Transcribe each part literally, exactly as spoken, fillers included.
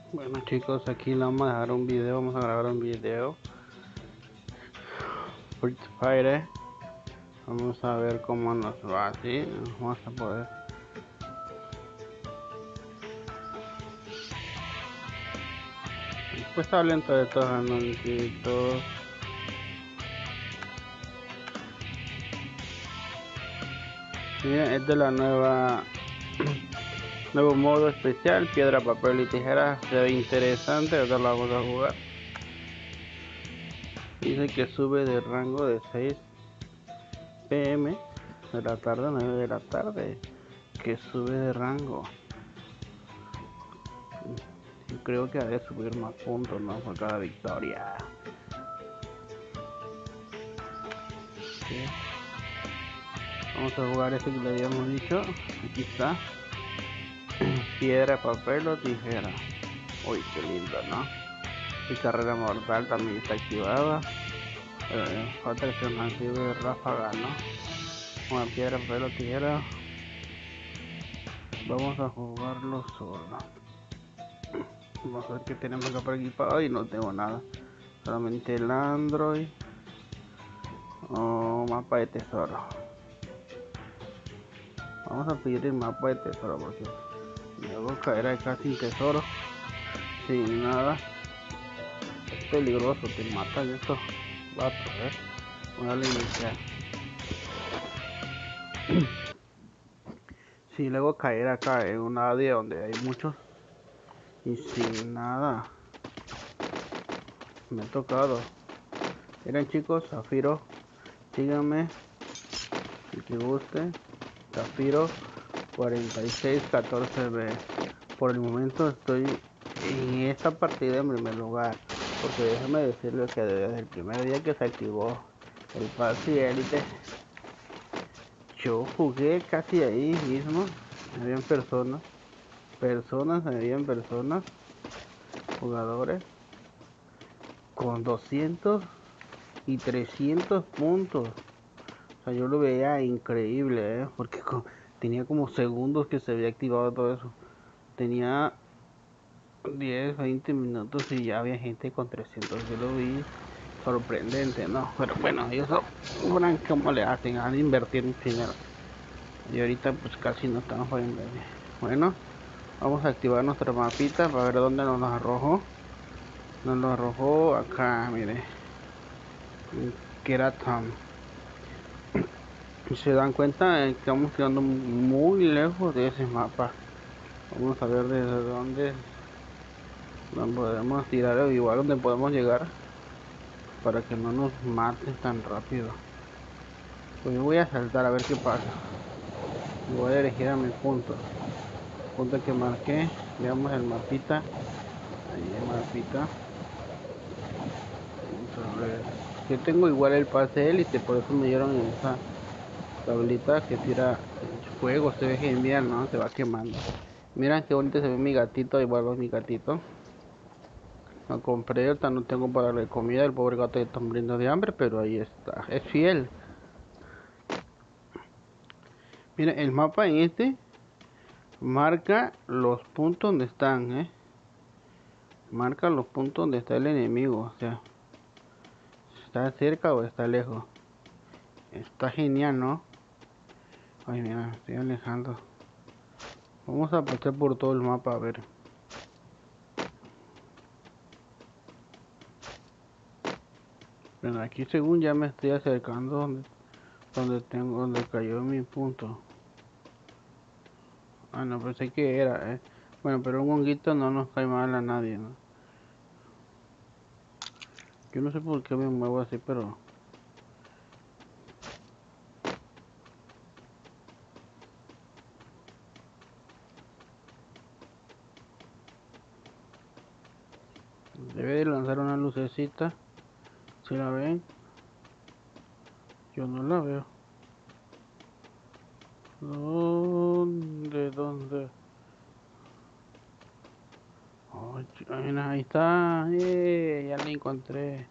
Bueno chicos, aquí le vamos a dejar un video, vamos a grabar un video Free Fire. Vamos a ver cómo nos va, así vamos a poder. Pues está lento de todos anuncios. Miren, es de la nueva nuevo modo especial, piedra, papel y tijera. Se ve interesante, ahora lo vamos a jugar. Dice que sube de rango de seis p m de la tarde a nueve de la tarde. Que sube de rango. Creo que ha de subir más puntos, ¿no? Por cada victoria. ¿Sí? Vamos a jugar este que le habíamos dicho. Aquí está. Piedra, papel o tijera. Uy, qué lindo, ¿no? Y carrera mortal también está activada. Eh, falta que se nos active ráfaga, ¿no? Una piedra, papel o tijera. Vamos a jugarlo solo. Vamos a ver qué tenemos acá por equipado y no tengo nada. Solamente el Android. O mapa de tesoro. Vamos a pedir el mapa de tesoro porque me voy a caer acá sin tesoro, sin nada. Es peligroso, te matan estos vatos, eh. Voy a darle iniciar. Si luego caer acá en una área donde hay muchos y sin nada. Me ha tocado. Miren chicos, Zafiro, síganme el que guste. Zafiro cuarenta y seis catorce B. Por el momento estoy en esta partida en primer lugar, porque déjame decirles que desde el primer día que se activó el pase élite, yo jugué casi ahí mismo. Habían personas, personas, habían personas, jugadores con doscientos y trescientos puntos. O sea, yo lo veía increíble, ¿eh? Porque con, tenía como segundos que se había activado todo eso. Tenía diez, veinte minutos y ya había gente con trescientos. Yo lo vi sorprendente, ¿no? Pero bueno, ellos sabrán cómo le hacen, han de invertir en dinero. Y ahorita pues casi no estamos jugando. Bueno, vamos a activar nuestra mapita para ver dónde nos lo arrojó. Nos lo arrojó acá, mire. Keratom. Se dan cuenta que estamos quedando muy lejos de ese mapa. Vamos a ver desde dónde nos podemos tirar o igual donde podemos llegar para que no nos maten tan rápido. Pues yo voy a saltar a ver qué pasa. Voy a elegir a mi punto. Punto que marqué. Veamos el mapita. Ahí el mapita. Vamos a ver. Yo tengo igual el pase élite, por eso me dieron esa tablita que tira fuego. Se ve genial, ¿no? Se va quemando. Miren qué bonito se ve mi gatito. Igual va mi gatito. Lo compré, ahorita no tengo para darle comida. El pobre gato está muriendo de hambre, pero ahí está. Es fiel. Miren, el mapa en este marca los puntos donde están, ¿eh? Marca los puntos donde está el enemigo, o sea, está cerca o está lejos. Está genial, ¿no? Ay, mira, estoy alejando. Vamos a pasar por todo el mapa a ver. Bueno, aquí según ya me estoy acercando donde, donde tengo, donde cayó mi punto. Ah, no, pensé que era, ¿eh? Bueno, pero un honguito no nos cae mal a nadie, ¿no? Yo no sé por qué me muevo así, pero... Debe de lanzar una lucecita. Si la ven, yo no la veo. ¿Dónde? ¿Dónde? Oh, mira, ahí está. Eh, ya la encontré.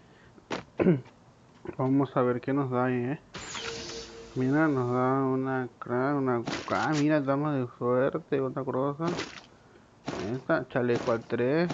Vamos a ver qué nos da ahí, eh. Mira, nos da una crack, una... Ah, mira, damos de suerte, otra cosa. esta, chaleco al tres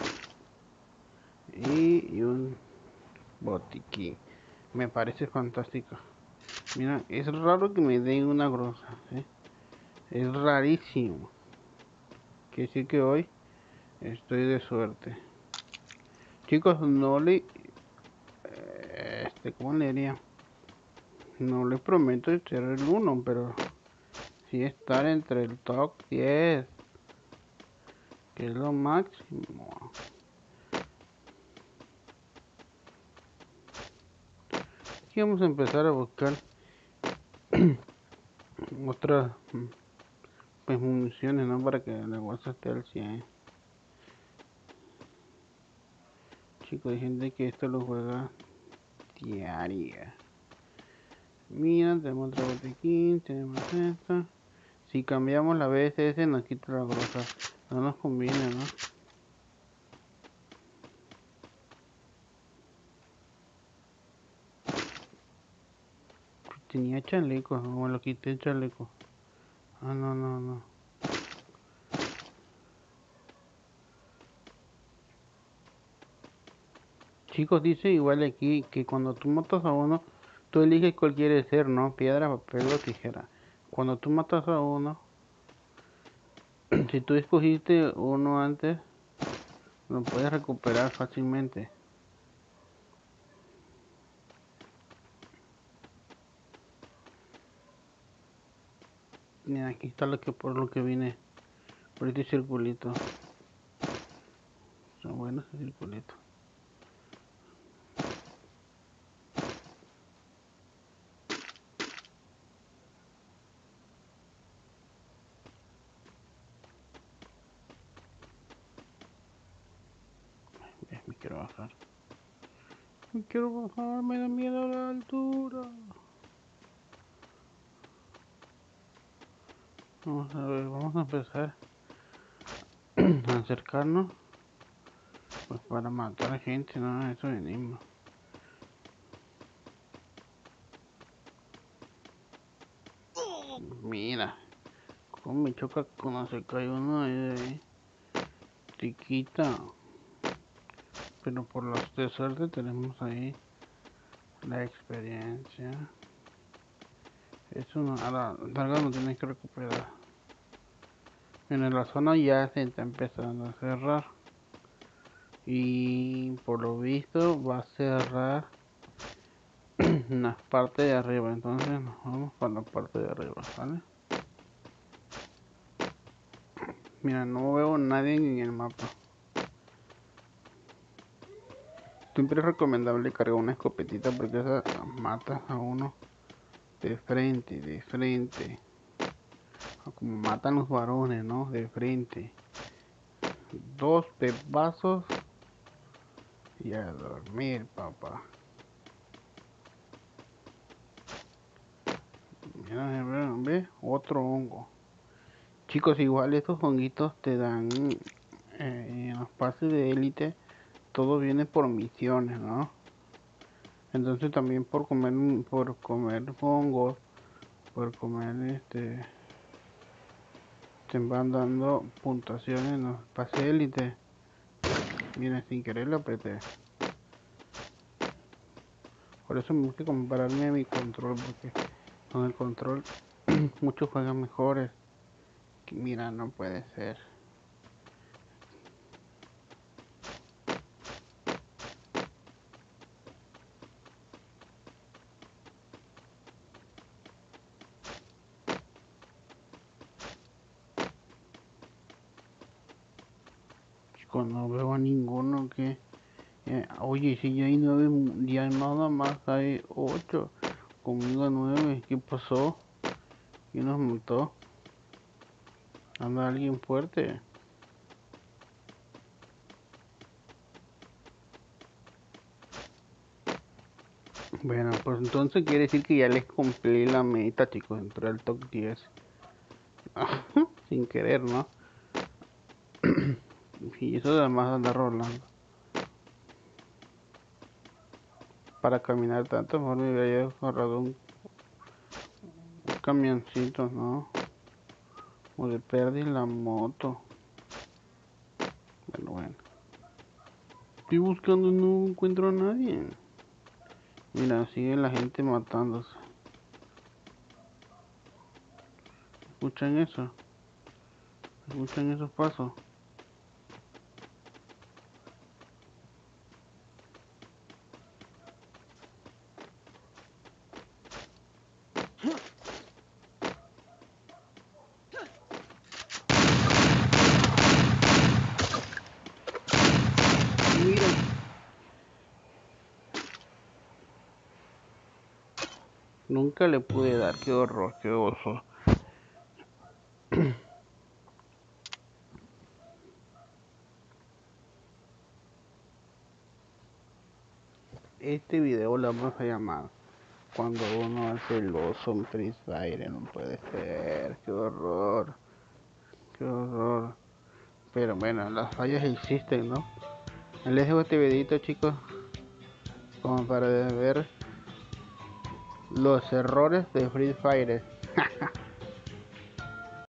y, y un botiquín. Me parece fantástico. Mira, es raro que me den una grosa, ¿eh? Es rarísimo. Quiere decir que hoy estoy de suerte. Chicos, no le... eh, Este, ¿cómo le diría? No les prometo ser el uno, pero sí estar entre el top diez, que es lo máximo. Aquí vamos a empezar a buscar otras pues, municiones, ¿no? Para que la guasa esté al cien. Chicos, hay gente que esto lo juega diaria. Mira, tenemos otro botiquín, tenemos esta. Si cambiamos la B S S nos quita la grosa. No nos conviene, ¿no? Tenía chaleco, no me lo quité el chaleco. Ah, no, no, no. Chicos, dice igual aquí que cuando tú matas a uno, tú eliges cuál quieres ser, ¿no? Piedra, papel o tijera. Cuando tú matas a uno, si tú escogiste uno antes, lo puedes recuperar fácilmente. Mira, aquí está lo que por lo que vine, por este circulito. Está bueno ese circulito. Ay, me quiero bajar. Me quiero bajar, me da miedo la altura. Vamos a ver, vamos a empezar a acercarnos, pues para matar a gente, ¿no? Eso venimos. Mira, cómo me choca cuando se cae uno ahí de ahí. Chiquita. Pero por la de suerte tenemos ahí la experiencia. Eso no, a la larga no tienes que recuperar. En la zona ya se está empezando a cerrar. Y por lo visto va a cerrar la parte de arriba. Entonces nos vamos para la parte de arriba, ¿vale? Mira, no veo a nadie en el mapa. Siempre es recomendable cargar una escopetita porque esa mata a uno de frente, de frente. Como matan los varones, ¿no? De frente. Dos pepazos y a dormir, papá. Mira, ve, otro hongo. Chicos, igual estos honguitos te dan eh, en los pases de élite. Todo viene por misiones, ¿no? Entonces también por comer por comer hongos, por comer este, te van dando puntuaciones en los pases de élite. Mira, sin querer lo apreté. Por eso me gusta compararme a mi control, porque con el control muchos juegan mejores. Mira, no puede ser. Chicos, no veo a ninguno que... Eh, oye, si ya hay nueve, ya nada más hay ocho. Conmigo nueve. ¿Qué pasó? ¿Quién nos mató? Anda alguien fuerte. Bueno, pues entonces quiere decir que ya les cumplí la meta, chicos, entré al top diez. Sin querer, ¿no? Y eso además anda rolando. Para caminar tanto, mejor me hubiera agarrado un, un camioncito, ¿no? O de perder la moto. Estoy buscando y no encuentro a nadie. Mira, sigue la gente matándose. ¿Escuchan eso? ¿Escuchan esos pasos? Miren. Nunca le pude dar, qué horror, qué oso. Este video lo vamos a llamar cuando uno hace el oso en Free Fire. No puede ser, qué horror, qué horror. Pero bueno, las fallas existen, ¿no? Les dejo este videito, chicos, como para ver los errores de Free Fire.